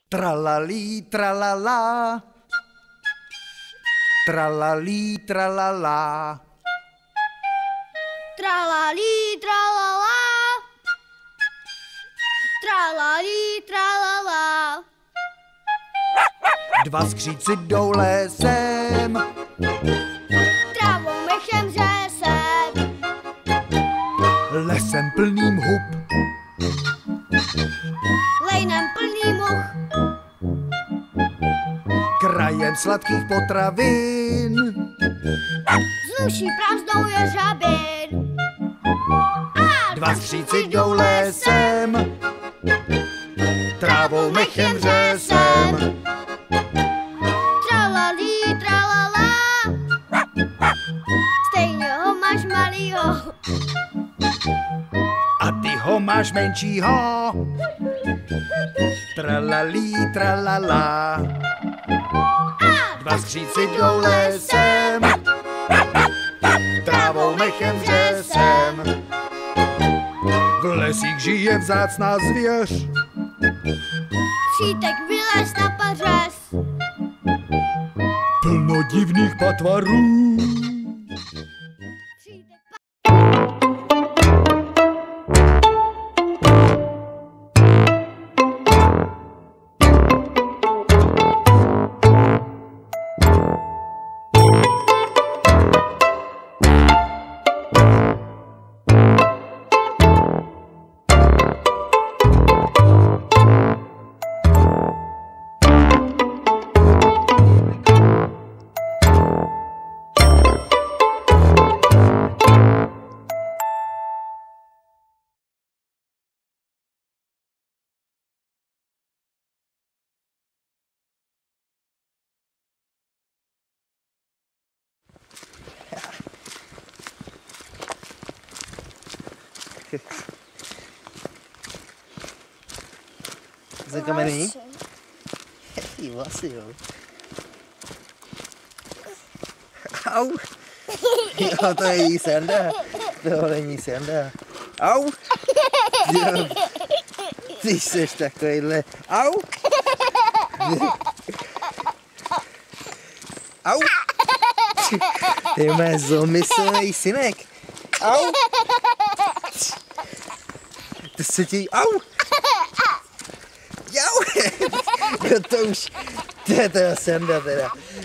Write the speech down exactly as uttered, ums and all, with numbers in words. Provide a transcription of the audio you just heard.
Tralalí, tralala. Tralalí, tralala. Tralalí, tralala. Tralalí, tralala. Dva skříci jdou lesem. Trávou mechem řesem. Lesem plným hub. Lejnem plný much. Krajem sladkých potravin. Zluší prázdnou jeřabin. A Dva skříci jdou lesem. Trávou mechem řesem. Tralalí, tralala. Stejně ho máš malýho. A ty ho máš menšího. Tralalí, tralala. Dva skříci jdou lesem. Trávou mechem řesem. V lesích žije vzácná zvěř. Přítek vylez na pařez. Plno divných patvarů. Přítek Za kamenný? Jaký vlasy, jo. Au! Jo, to je jí senda. To není senda. Au! Jo. Ty seš takovýhle. Au! Au! Ty mé zlomyslnej synek. Au! To se ti... Au! Jau! Jo, to už... To je teda senda teda.